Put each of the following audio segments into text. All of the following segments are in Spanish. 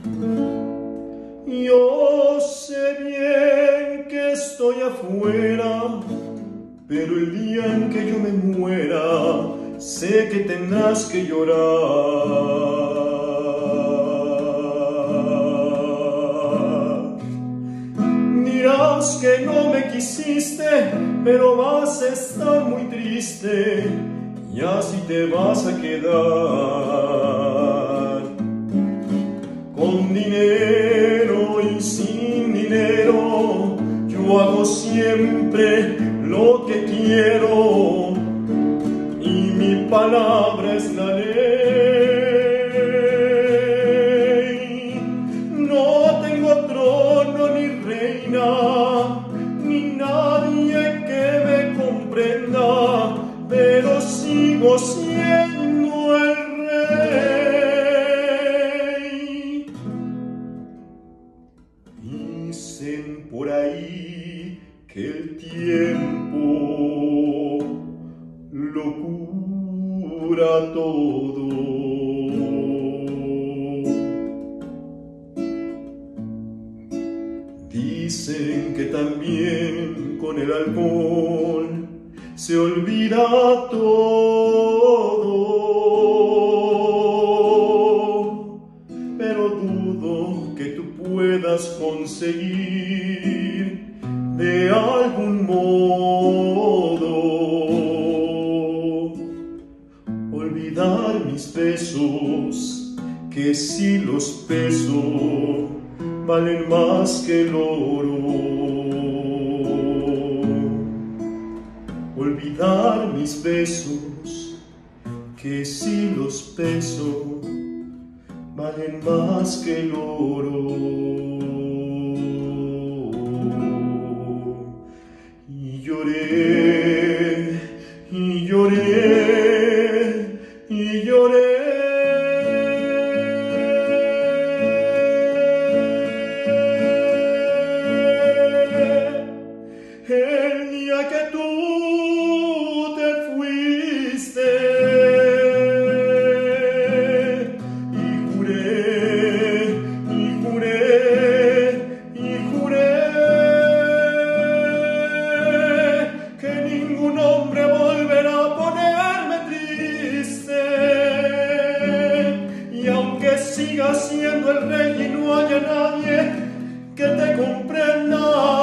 Yo sé bien que estoy afuera, pero el día en que yo me muera, sé que tendrás que llorar. Dirás que no me quisiste, pero vas a estar muy triste, y así te vas a quedar. Con dinero y sin dinero, yo hago siempre lo que quiero, y mi palabra es la ley. No tengo trono ni reina, ni nadie que me comprenda, pero sigo siendo el rey. Dicen por ahí que el tiempo lo cura todo. Dicen que también con el alcohol se olvida todo, pero dudo que tú puedas conseguir de algún modo olvidar mis besos, que si los peso valen más que el oro. Olvidar mis besos, que si los peso valen más que el oro. Y lloré, y lloré, y lloré. El día que tú te fuiste, y juré, y juré, y juré que ningún hombre volverá a ponerme triste. Y aunque sigas siendo el rey y no haya nadie que te comprenda,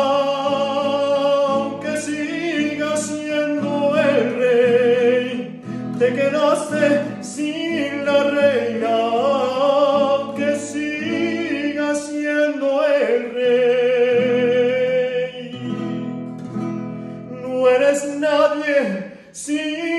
te quedaste sin la reina, que siga siendo el rey. No eres nadie sin